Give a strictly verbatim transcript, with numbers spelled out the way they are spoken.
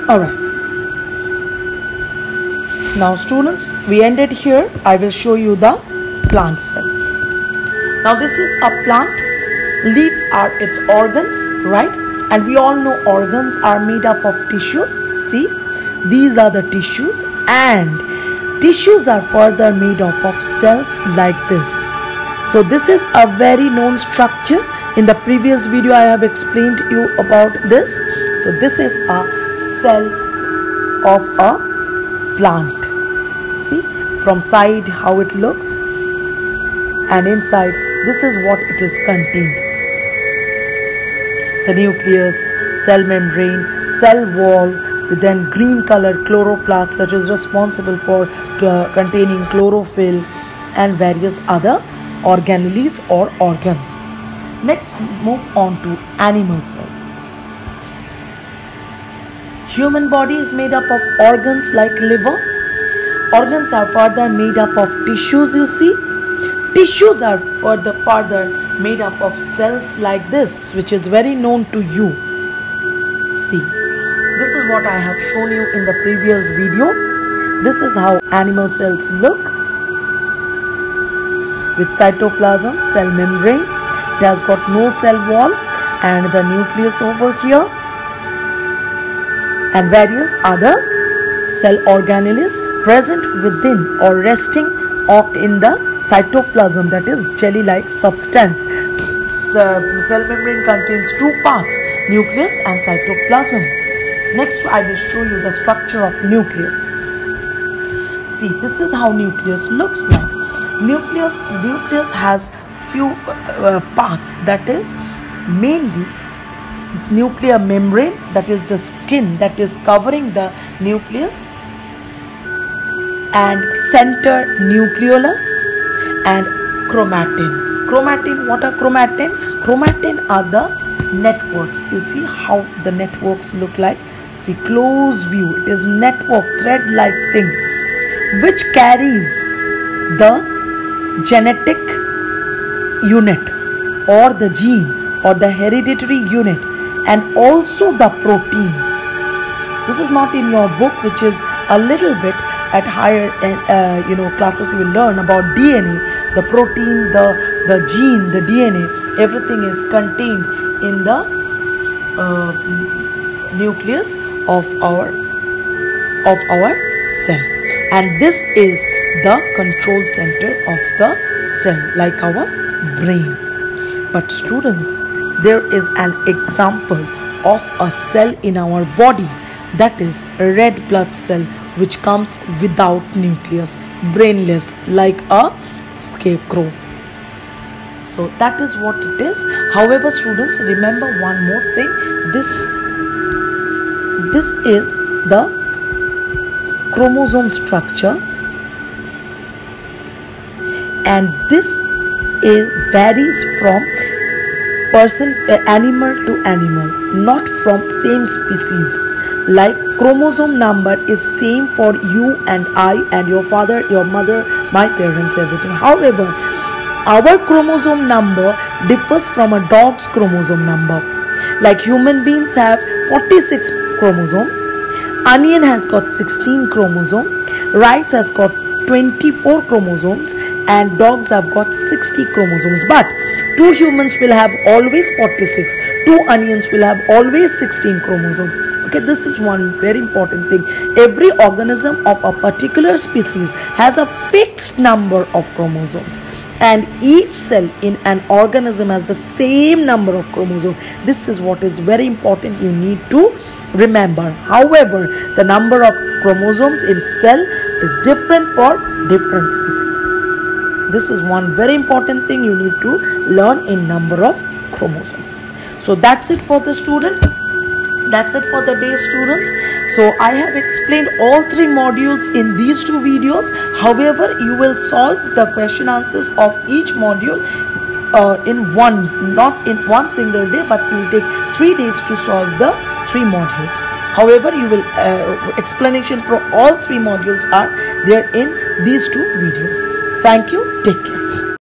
Alright. Now students, we ended here. I will show you the plant cell. Now this is a plant. Leaves are its organs, right? And we all know organs are made up of tissues. See, these are the tissues, and tissues are further made up of cells like this. So this is a very known structure. In the previous video I have explained to you about this. So this is a cell of a plant. See from side how it looks, and inside this is what it is contained. The nucleus, cell membrane, cell wall, then green color chloroplast, which is responsible for uh, containing chlorophyll, and various other organelles or organs. Next, move on to animal cells. Human body is made up of organs like liver. Organs are further made up of tissues, you see. Tissues are further, further made up of cells like this, which is very known to you. See, this is what I have shown you in the previous video. This is how animal cells look, with cytoplasm, cell membrane. It has got no cell wall, and the nucleus over here, and various other cell organelles present within or resting in the cytoplasm, that is jelly-like substance. The cell membrane contains two parts, nucleus and cytoplasm. Next, I will show you the structure of nucleus. See, this is how nucleus looks like. Nucleus, nucleus has few uh, parts, that is mainly nuclear membrane, that is the skin that is covering the nucleus, and center nucleolus, and chromatin. Chromatin, what are chromatin? Chromatin are the networks. You see how the networks look like. See, close view, it is network, thread like thing, which carries the genetic unit or the gene or the hereditary unit, and also the proteins. This is not in your book, which is a little bit at higher uh, you know classes. You will learn about D N A, the protein, the the gene, the D N A. Everything is contained in the uh, nucleus of our of our cell, and this is the control center of the cell, like our brain. But students, there is an example of a cell in our body, that is a red blood cell, which comes without nucleus, brainless, like a scarecrow. So that is what it is. However, students, remember one more thing. This this is the chromosome structure, and this is varies from person uh, animal to animal, not from same species. Like chromosome number is same for you and I and your father, your mother, my parents, everything. However, our chromosome number differs from a dog's chromosome number. Like human beings have forty-six chromosome, onion has got sixteen chromosome, rice has got twenty-four chromosomes, and dogs have got sixty chromosomes. But two humans will have always forty-six, two onions will have always sixteen chromosomes. Okay, this is one very important thing. Every organism of a particular species has a fixed number of chromosomes, and each cell in an organism has the same number of chromosomes. This is what is very important, you need to remember. However, the number of chromosomes in cell is different for different species. This is one very important thing you need to learn in number of chromosomes. So that's it for the student. That's it for the day, students. So I have explained all three modules in these two videos. However, you will solve the question answers of each module uh, in one, not in one single day, but you will take three days to solve the three modules. However, you will uh, explanation for all three modules are there in these two videos. Thank you. Take care.